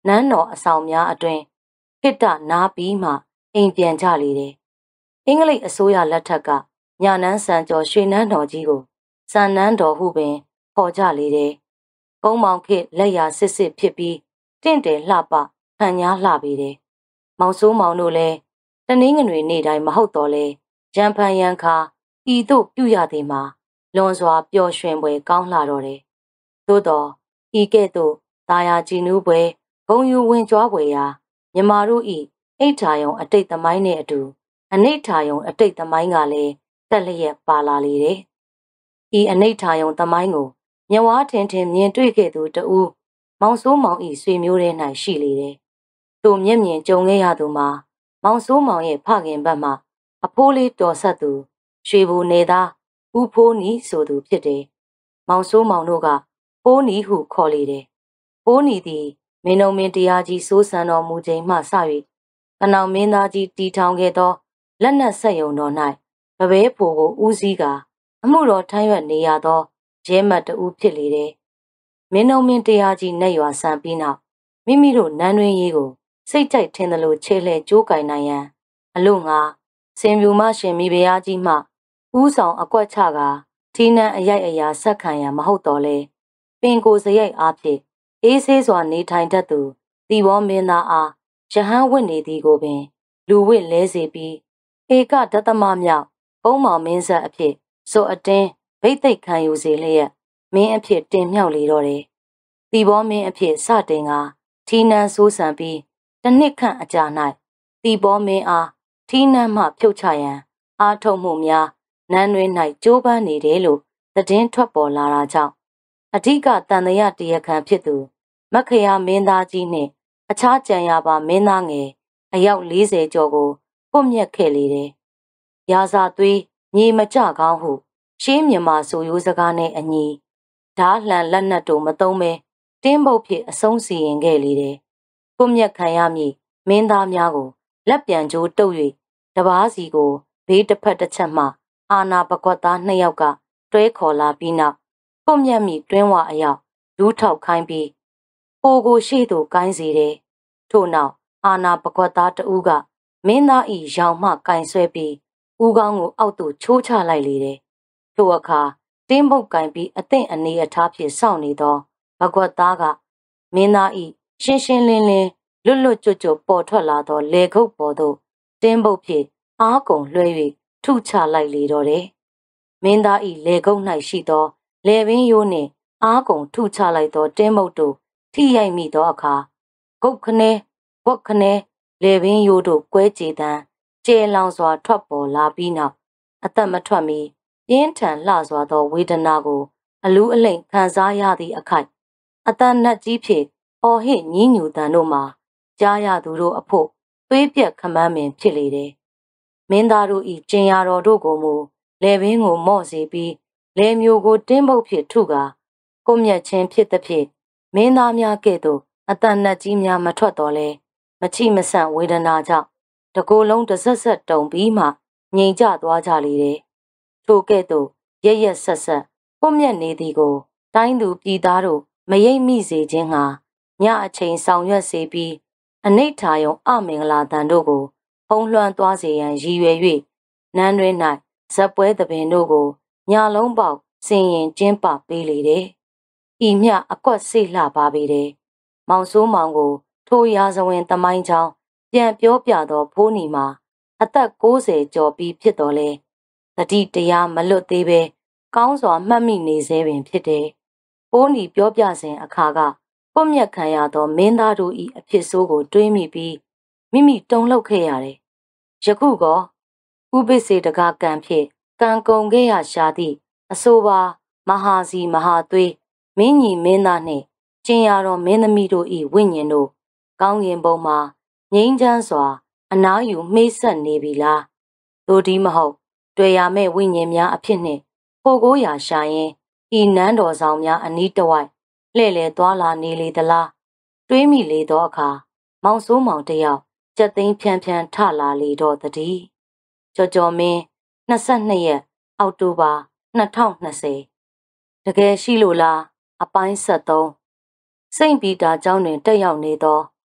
နန်းတော်အဆောင်များအတွင်ခိတ္တနားပြီးမှအိမ်ပြန်ကြလေတယ်။အင်္ဂလိပ်အစိုးရလက်ထက်ကညာနန်းစံကျော်ရွှေနန်းတော်ကြီးကိုစံနန်းတော်ဟုပင်ခေါ်ကြလေတယ်။ကုန်းမောင်ခေတ်လက်ရာစစ်စစ်ဖြစ်ပြီးတင့်တယ်လှပဖန်ညားလှပေတယ်။မောင်စိုးမောင်တို့လည်းတနင်္ဂနွေနေ့တိုင်းမဟုတ်တော့လဲရံဖန်ရံခါဤသို့ပြုရသည်မှာလွန်စွာပျော်ရွှင်ပွဲကောင်းလှတော့တယ်။သို့တော့ဤကဲ့သို့တာယာကြည်နူးပွဲဂုံယူဝင်ကြွားပွဲရာမြမာတို့ဤအိဋ္ဌာယုံအတိတ်သမိုင်းနှင့်အတူအနိဋ္ဌာယုံအတိတ်သမိုင်းကလည်းတက်လျက်ပါလာလေတယ်။ဤအနိဋ္ဌာယုံသမိုင်းကိုမြဝါထင်ထင်မြင်တွေ့ခဲ့သူတဦးမောင်စိုးမောင်ဤဆွေမျိုးထဲ၌ရှိလေတယ်။သူမျက်မြင်ကြုံခဲ့ရသူမှာမောင်စိုးမောင်ရဲ့ဖခင်ဘက်မှအဖိုးလေးတော်ဆက်သူရွှေဘူနေသားဦးဖိုးနီဆိုသူဖြစ်တယ်။မောင်စိုးမောင်တို့ကဖိုးနီဟုခေါ်လေတယ်။ဖိုးနီသည်မင်းတို့မင်းတရားကြီးစိုးစံတော်မူချိန်မှစ၍ကနောင်မင်းသားကြီးတီထောင်ခဲ့သောလက်နက်ဆက်ယုံတော်၌ဗပဲဖိုကိုဦးစီးကာအမှုတော်ထမ်းရွက်နေရသောရဲမတ်တဦးဖြစ်လေတယ်။မင်းတို့မင်းတရားကြီးနဲ့ရွာဆန်ပြီးနောက်မိမိတို့နန်းတွင်ရေးကိုစိတ်ကြိုက်ထင်သလိုခြေလှဲကြိုးကင်နိုင်ရန်အလို့ငါစင်ပြူမရှင်မိဖုရားကြီးမှဦးဆောင်အကွက်ချကာထီးနှံအရိုက်အရာဆက်ခံရန်မဟုတ်တော့လဲပင်ကိုစရိုက်အားဖြင့်အေးဆေးစွာနေထိုင်တတ်သူတီဘောမင်းသားအားရဟန်းဝတ်နေသည်ကိုပင်လူဝတ်လဲစေပြီးဧကဒသမမြောက်ဘုံမောင်မင်းဆက်အဖြစ်ဆိုအတင်းဗိတ်သိက်ခံယူစေလျက်မင်းအဖြစ်တင်မြောက်လေတော့တယ်။တီဘောမင်းအဖြစ်စတင်ကထီးနှံဆိုးဆန်ပြီးတစ်နှစ်ခန့်အကြာ၌တီဘောမင်းအားထီးနှံမှဖြုတ်ချရန်အားထုတ်မှုများနန်းတွင်၌ကြိုးပမ်းနေတယ်လို့သတင်းထွက်ပေါ်လာတာကြောင့်အဓိကတန်တရာတရားခံဖြစ်သူမခရာမင်းသားကြီးနှင့်အခြားကြံရပါမင်းသားငယ်အယောက်လေးဆယ်ကျော်ကိုပွတ်မြက်ခဲ့လေတယ်။ရာဇာသွေးညီမကြကောင်းဟုရှေးမြန်မာဆိုရိုးစကားနဲ့အညီဓာလှန်လက်နက်တို့မသုံးပဲတင်းပုတ်ဖြစ်အဆုံးစီရင်ခဲ့လေတယ်။ပွတ်မြက်ခံရမည်မင်းသားများကိုလက်ပြန်ကြိုးတုပ်၍တပားစီကိုဘေးတစ်ဖက်တစ်ချက်မှအာနာပကွက်သားနှစ်ယောက်ကတွဲခေါ်လာပြီးနောက်ပွတ်မြက်မိတွင်းဝအယောက်ဒူးထောက်ခိုင်းပြီးပိုကိုရှေ့သို့ကိုင်းစေတယ်။ထို့နောက်အာနာပကွက်သားတဦးကမင်းသားဤရောင်မှကင်ဆွဲပြီးဦးကောင်းကိုအောက်သို့ချိုးချလိုက်လေတယ်။ထိုအခါတင်းပုတ်ကင်ပြီးအသင့်အနေအထားဖြင့်စောင့်နေသောပကွက်သားကမင်းသားဤရှင်းရှင်းလင်းလင်းလွတ်လွတ်ကျွတ်ကျွတ်ပေါ်ထွက်လာသောလေခုပ်ပေါ်သို့တင်းပုတ်ဖြင့်အားကုန်လွှဲ၍ထုချလိုက်လေတော့တယ်။မင်းသားဤလေခုပ်၌ရှိသောလေပင်ရိုးနှင့်အားကုန်ထုချလိုက်သောတင်းပုတ်တို့ထိရိုက်မိသောအခါဂုတ်ခနဲဝက်ခနဲလေပင်ရိုးတို့ကွဲကြေတန်းကျဲလောင်စွာထွက်ပေါ်လာပြီးနောက်အသက်မထွက်မီပြင်းထန်လှစွာသောဝေဒနာကိုအလူးအလိမ့်ခံစားရသည့်အခိုက်အတန်နတ်ကြီးဖြင့်အော်ဟစ်ညင်းညူတန်တို့မှာကြားရသူတို့အဖို့သွေးပြက်ခမန်းပင်ဖြစ်လေတယ်။မင်းသားတို့ဤကျင်ရတော်တို့ကိုမူလေပင်ကိုမော့စေပြီးလေမျိုးကိုတင်းပုတ်ဖြစ်ထုကာကိုမြတ်ချင်းဖြစ်သည်ဖြင့်မင်းသားများကဲ့သို့အတန်နတ်ကြီးများမထွက်တော့လဲမချိမဆန့်ဝေဒနာကြောင့်တကိုယ်လုံးတစ်ဆက်ဆက်တုံပြီးမှငြိမ်ကျသွားကြလေတယ်။ထိုကဲ့သို့ရရက်ဆက်ဆက်ကိုမြတ်နေသည်ကိုတိုင်းသူပြည်သားတို့မရိပ်မိစေခြင်းဟာညအချိန်ဆောင်ရွက်စေပြီးအနိဋ္ဌာယုံအမင်္ဂလာတန်တို့ကိုဖုံးလွှမ်းသွားစေရန်ရည်ရွယ်၍နန်းတွင်၌ဇက်ပွဲသဘင်တို့ကိုညလုံးပေါက်ဆင်ရင်ကျင်းပပေးလေတယ်။ဤမြအကွက်စိတ်လှပါပေတယ်။မောင်စိုးမောင်ကိုထိုရာဇဝင်သမိုင်းကြောင်းပြန်ပြောပြသောဖိုးနီမှာအသက်ကိုးဆယ်ကျော်ပြီးဖြစ်တော်လဲတတိတရားမလွတ်သေးပဲကောင်းစွာမှတ်မိနေစေပင်ဖြစ်တယ်။ဖိုးနီပြောပြစဉ်အခါကပွတ်မြက်ခံရသောမင်းသားတို့၏အဖြစ်ဆိုးကိုတွေးမိပြီးမိမိတုန်လှုပ်ခဲ့ရတယ်။ယခုကဥပိ္ပစေတကားကံဖြင့်ကံကုန်ခဲ့ရရှာသည့်အဆိုပါမဟာစီမဟာသွေးမင်းကြီးမင်းသားနှင့်ကျင်ရတော်မင်းသမီးတို့၏ဝိညာဉ်တို့ကောင်းကင်ဘုံမှာငြိမ်းချမ်းစွာအနားယူမှိတ်ဆက်နေပြီလားသို့ဒီမဟုတ်တွေ့ရမဲ့ဝိညာဉ်များအဖြစ်နှင့်ပိုကိုးရာရှာရင်ဤနန်းတော်ဆောင်များအနီးတဝိုက်လှဲ့လေသွားလာနေလေသလားတွေးမိလေသောအခါမောင်စိုးမောင်တယောက်ကြက်သိန်းဖြန်းဖြန်းထလာလေတော့တည်းကြော်ကြော်မင်းနှစ်ဆယ့်နှစ်ရက်အောက်တိုဘာနှစ်ထောင်နှစ်ဆယ်တကယ်ရှိလို့လားအပိုင်းဆက်သုံးစိန့်ပီတာကျောင်းတွင်တက်ရောက်နေသော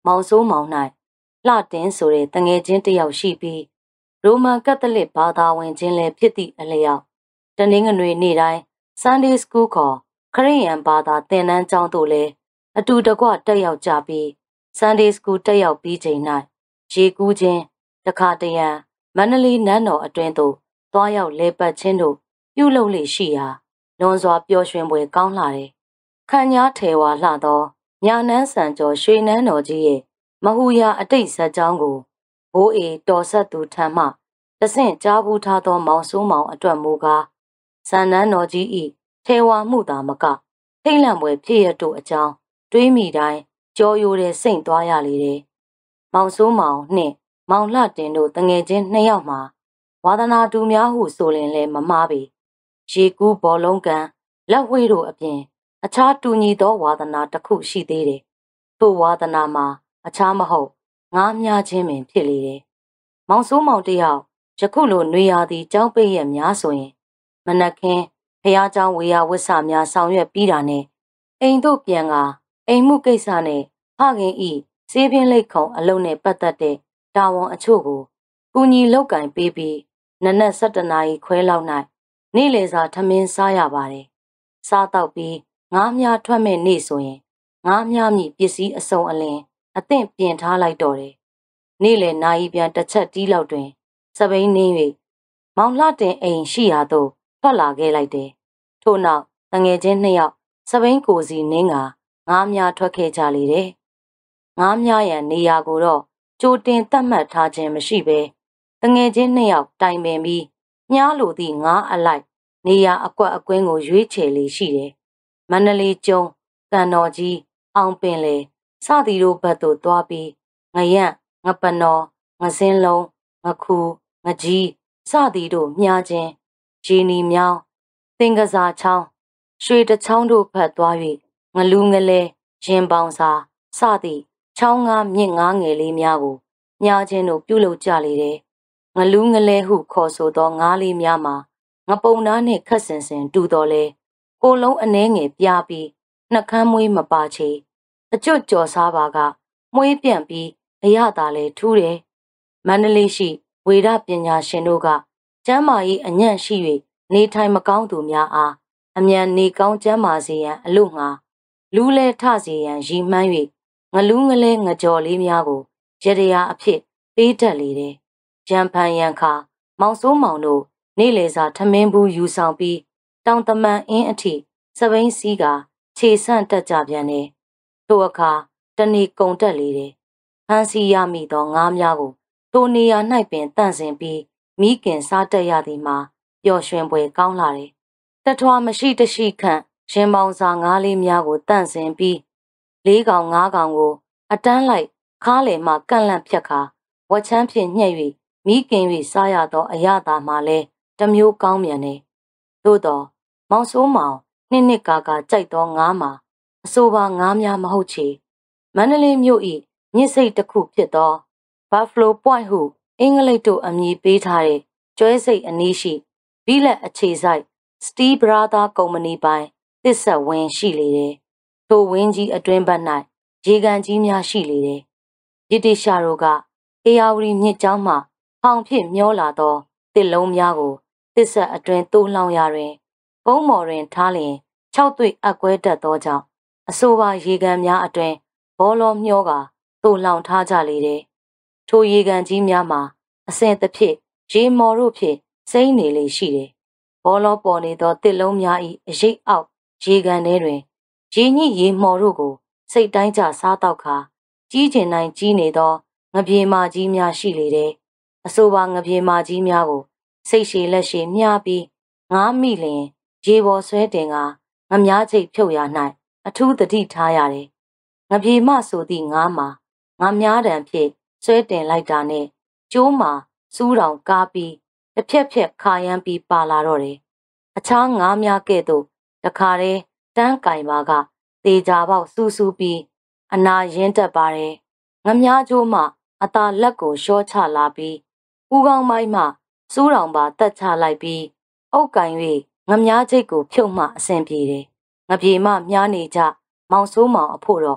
မောင်စိုးမောင်၌လှတင်းဆိုတဲ့တငယ်ချင်းတစ်ယောက်ရှိပြီးရိုမန်ကက်သလစ်ဘာသာဝင်ချင်းလည်းဖြစ်သည့်အလျောက်တနင်္ဂနွေနေ့တိုင်း Sunday School ခေါ်ခရစ်ယာန်ဘာသာသင်တန်းကျောင်းသို့လည်းအတူတကွတက်ရောက်ကြပြီး Sunday School တက်ရောက်ပြီးချိန်၌ရေကူးခြင်းတခါတရံမန္တလေးနန်းတော်အတွင်းသို့သွားရောက်လဲပတ်ခြင်းတို့ပြုလုပ်လေရှိရာလွန်စွာပျော်ရွှင်ပွဲကောင်းလာတယ်။ခန့်ညားထေဝါလှသောညာနန်းဆန်ကျော်ရွှေနန်းတော်ကြီးရဲ့မဟူရာအတိတ်ဇာတ်ကြောင်းကိုဘိုးအေတော်ဆက်သူထံမှတဆင့်ကြားဘူးထားသောမောင်စိုးမောင်အတွက်မူကားဇန်နန်းတော်ကြီး၏ထေဝါမှုသာမကထိတ်လန့်ပွဲဖြစ်ရတို့အကြောင်းတွေးမိတိုင်းကြောယိုတဲ့စိတ်သွားရလေတယ်။မောင်စိုးမောင်နှင့်မောင်လှတင်တို့တငယ်ချင်းနှစ်ယောက်မှာဝါသနာတူများဟုဆိုရင်လည်းမမှားပေ။ရေကူးဘောလုံးကန်လက်ဝှေးတို့အပြင်အခြားတူညီသောဝါသနာတစ်ခုရှိသေးတယ်။ထို့ဝါသနာမှာအခြားမဟုတ်ငားများခြင်းပင်ဖြစ်လေတယ်။မောင်စိုးမောင်တယောက်ယခုလိုနွေရာသီကျောင်းပိတ်ရက်များဆိုရင်မနက်ခင်းဖះเจ้าဝေယဝစ္စများဆောင်ရွက်ပြီးတာနဲ့အိမ်တို့ပြန်ကအိမ်မှုကိစ္စနဲ့ဖခင်ဤစေးပြင်းလိတ်ခုံအလုံးနဲ့ပတ်သက်တဲ့တာဝန်အချို့ကိုကူညီလောက်ကင်ပေးပြီးနနက်၁၇နာရီခွဲလောက်၌နေ့လယ်စာထမင်းစားရပါတယ်။စားတော့ပြီးငားများထွက်မဲ့နေ့ဆိုရင်ငားများမြည်ပစ္စည်းအစုံအလင်အသင့်ပြင်ထားလိုက်တော့တယ်။နေ့လယ်နာရီပြန်တစ်ချက်တီးလောက်တွင်စပိန်နှင်း၍မောင်လှတင်အိမ်ရှိရာသို့ထွက်လာခဲ့လိုက်တယ်။ထို့နောက်တငယ်ချင်းနှစ်ယောက်စပိန်ကိုစီနင်းကငားများထွက်ခဲ့ကြလေတယ်။ငားများရန်နေရာကိုတော့ကြိုတင်သတ်မှတ်ထားခြင်းမရှိဘဲတငယ်ချင်းနှစ်ယောက်တိုင်ပင်ပြီးညှားလိုသည့်ငားအလိုက်နေရာအကွက်အကွင်းကိုရွေးချယ်လေရှိတယ်။မန္တလေးကျုံကံတော်ကြီးအောင်ပင်လေစသည်တို့ဘက်သို့သွားပြီးငရန့်ငပနော်ငစင်းလုံးငခုငကြီးစသည်တို့မြားခြင်းဂျီနီမြောင်းသင်္ကစားချောင်းရွှေတချောင်းတို့ဖက်သွား၍ငလူးငလဲရင်ပေါင်စာစသည့်ချောင်းငါမြင့်ငါငယ်လေးများကိုမြားခြင်းတို့ပြုလုပ်ကြလေတယ်ငလူးငလဲဟုခေါ်ဆိုသောငါးလေးများမှာငပုံနာနှင့်ခက်ဆင်ဆင်တူတော်လဲကိုလုံးအနှဲငယ်ပြားပြီးနှကမ်းမွေးမပါချေအကျွတ်ကြော်စားပါကမွေးပြန့်ပြီးအရသာလဲထူးတယ်မန္တလေးရှိဝေဒပညာရှင်တို့ကကျမ်းမာရေးအညံ့ရှိ၍နေထိုင်မကောင်းသူများအားအမြန်နေကောင်းကျမ်းမာစေရန်အလို့ငှာလူးလဲထစေရန်ရည်မှန်း၍ငလူးငလဲငကြော်လေးများကိုရတရားအဖြစ်ပေးတတ်လေတယ်ရံဖန်ရံခါမောင်စိုးမောင်တို့နေ့လေစာထမင်းဘူးယူဆောင်ပြီးတောင်တမန်အင်းအထိစပိန်စီးကခြေဆန့်တက်ကြပြန်တယ်ထိုအခါတဏီကုံတက်လေတယ်ဖန်စီရမိသောငားများကိုထိုနေရာ၌ပင်တန့်စင်ပြီးမိခင်စားတက်ရသည်မှာပျော်ရွှင်ပွဲကောင်းလာတယ်တထွားမရှိတရှိခန့်ရင်ပေါင်စာငားလေးများကိုတန့်စင်ပြီးလေးကောင်ငါးကောင်ကိုအတန်းလိုက်ခါးလေမှကန့်လန့်ဖြတ်ခါဝက်ချမ်းဖြင့်ညှက်၍မိခင်၍စားရသောအရသာမှလည်းတမျိုးကောင်းမြန်တယ်သို့တော့မောင်စိုးမောင်နှစ်နှစ်ကာကာကြိုက်သောငားမှာအဆိုပါငားများမဟုတ်ချေမန္တလေးမြို့၏မြစ်စိတ်တစ်ခုဖြစ်သော Buffalo Point ဟုအင်္ဂလိပ်တို့အမည်ပေးထားတဲ့ကျွဲစိတ်အနီးရှိဘီလက်အခြေဆိုင် Steve Brother ကုမ္ပဏီပိုင်သစ်ဆက်ဝင်းရှိလေတယ်။ထိုဝင်းကြီးအတွင်းဘက်၌ရေကန်ကြီးများရှိလေတယ်။ဗြိတိရှားတို့ကအေယာဝတီမြစ်ကြောင်းမှဟောင်ဖြစ်မျောလာသောတစ်လုံးများကိုသစ်ဆက်အတွင်းတိုးလှောင်ရာတွင်ဘုံမော်တွင်ထားလျင်၆သွေ့အကွဲတတ်သောကြောင့်အဆိုပါရေကန်များအတွင်းဘောလောမျောကတိုးလှောင်ထားကြလေတယ်။ထိုရေကန်ကြီးများမှာအစဉ်တစ်ဖြစ်ရေမော်တို့ဖြင့်စိမ့်နေလေရှိတယ်။ဘောလောပေါ်နေသောတစ်လုံးများ၏အရိပ်အောက်ရေကန်ထဲတွင်ရေညှိရေမော်တို့ကိုစိတ်တိုင်းကြစားတော့ခါကြီးကျင်တိုင်းကြီးနေသောငပြေမာကြီးများရှိလေတယ်။အဆိုပါငပြေမာကြီးများကိုစိတ်ရှည်လက်ရှည်မျှပြီးငားမိလျင်ရေပေါ်ဆွဲတင်ကငမားချိတ်ဖြုတ်ရ၌အထူးသတိထားရတယ်။ငပြေမဆိုသည့်ငားမှာငါများတံဖြင့်ဆွဲတင်လိုက်တာနဲ့ကျိုးမှာစူးတောင်ကားပြီးတစ်ဖြက်ဖြက်ခါရမ်းပြီးပါလာတော့တယ်။အခြားငားများကဲ့သို့တခါတည်းတန်းကင်ပါကတေချာပေါက်စူးစူးပြီးအနာရင်းတက်ပါတယ်။ငမားကျိုးမှအသာလက်ကိုရှော့ချလာပြီးဦးကောင်းမိုင်းမှစူးတောင်ပါတက်ချလိုက်ပြီးအုတ်ကင်၍ငမားချိတ်ကိုဖြုတ်မှအဆင်ပြေတယ်။ငပြေမမြားနေကြမောင်ဆိုးမောင်အဖို့တော့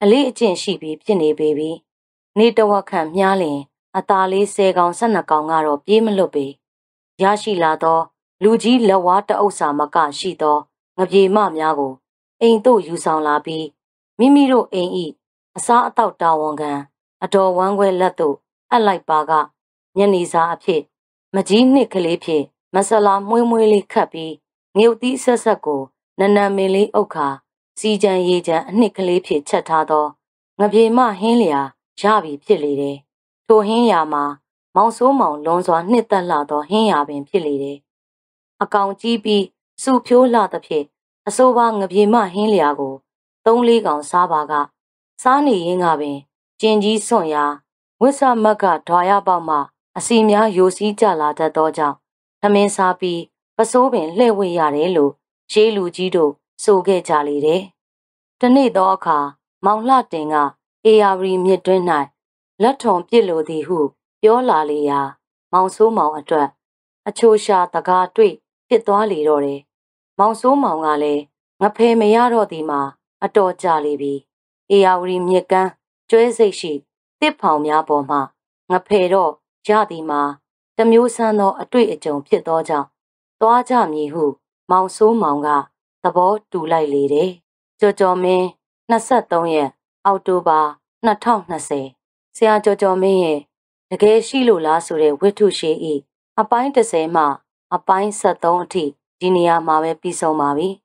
အလေးအကျင့်ရှိပြီးဖြစ်နေပေပြီနေတဝက်ခန့်မြားလင်အသားလေးဆယ်ကောင်ဆယ်နှစ်ကောင်ကတော့ပြေးမလွတ်ပေရရှိလာသောလူကြီးလက်ဝါးတအုပ်စာမကရှိသောငပြေမများကိုအိမ်သို့ယူဆောင်လာပြီးမိမိတို့အိမ်ဤအစားအသောက်တာဝန်ခံအတော်ဝမ်းခွဲလက်သို့အပ်လိုက်ပါကညနေစာအဖြစ်မကြီးနှစ်ကလေးဖြင့်မဆလာမွှေးမွှေးလေးခတ်ပြီးငရုတ်သီးဆက်ဆက်ကိုနနမင်းလေးအုပ်ခါစီကြံရေကြံအနှစ်ကလေးဖြင့်ချက်ထားသောငပြေမဟင်းလျာရပြီဖြစ်လေတယ်။ထိုဟင်းရာမှာမောင်ဆိုးမောင်လွန်စွာနှစ်သက်လာသောဟင်းရာပင်ဖြစ်လေတယ်။အကောင်ကြီးပြီးစူဖြိုးလာသဖြင့်အဆိုးပါငပြေမဟင်းလျာကိုသုံးလေးကောင်စားပါကစားနေရင်းကပင်ကျင်ကြီးစွန့်ရာဝစ်ဆမတ်ကဓွာရပေါက်မှအစီများယိုစီးကြလာတတ်သောကြောင့်သမင်းစားပြီးပစိုးပင်လှဲ့ဝေရတယ်လို့ရှေးလူကြီးတို့ဆိုခဲ့ကြလေတယ်။တနေ့သောအခါမောင်လှတင်ကအေယာရီမြစ်တွင်း၌လက်ထုံပစ်လိုသည်ဟုပြောလာလေရာမောင်ဆိုးမောင်အတွက်အချိုရှာတကားတွေ့ဖြစ်သွားလေတော့တယ်။မောင်ဆိုးမောင်ကလည်းငဖယ်မရတော့သည်မှာအတော်ကြလေပြီ။အေယာရီမြစ်ကမ်းကျွဲစိတ်ရှိတစ်ဖောင်များပေါ်မှငဖယ်တော့ရသည်မှာတမျိုးဆန်းသောအတွေ့အကြုံဖြစ်သောကြောင့်သွားကြမည်ဟုမောင်ဆိုးမောင်ကသဘောတူလိုက်လေတယ်။ကြော်ကြော်မင်းနှစ်ဆက်သုံးရက်အောက်တိုဘာနှစ်ထောင်နှစ်ဆယ်ဆရာကြော်ကြော်မင်းရဲ့တကယ်ရှိလို့လားဆိုတဲ့ဝိထုရှိဤအပိုင်းတစ်ဆယ်မှအပိုင်းဆက်သုံးအထိဒီနေရာမှာပဲပြီးဆုံးပါပြီ။